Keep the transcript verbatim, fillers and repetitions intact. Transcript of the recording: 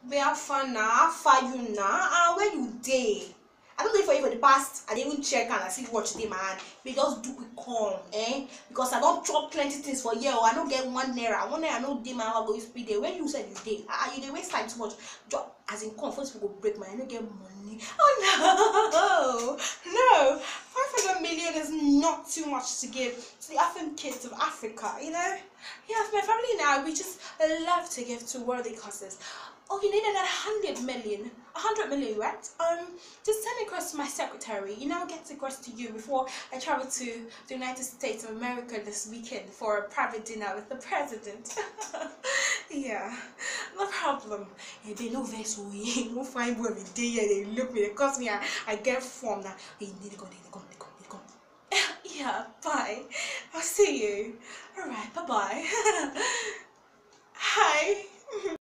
Be have fun now, how far you now? Ah, where you day? I don't know for you for the past. I didn't even check and I see what today, man. We just do it calm, eh? Because I don't chop plenty things for you. I don't get one naira. One naira, no day, man. I go speed there. When you said you day, ah, you dey waste time too much. Just as in come, first people go break my. I don't get money. Oh no, no. Five hundred million is not too much to give to the African kids of Africa. You know? Yeah, for my family now, we just love to give to worthy causes. Oh, you needed a hundred million, a hundred million, right? Um, just send it across to my secretary. You know, I'll get it across to you before I travel to the United States of America this weekend for a private dinner with the president. Yeah, no problem. Hey, they no vessel. No fine boy every day. They look me, they cost me. I, I get form now. Hey, need to go, need to go, need to go, need to go. Yeah, bye. I'll see you. All right, bye bye. Hi.